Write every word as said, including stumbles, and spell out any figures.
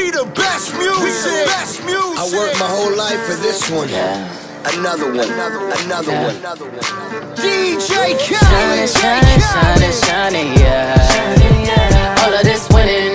We the best music. Best music. I worked my whole life for this one. Yeah. Another one. Another one. Another Yeah. one. Another one. D J Khaled. Shining, shining, shining, shining, yeah. All of this winning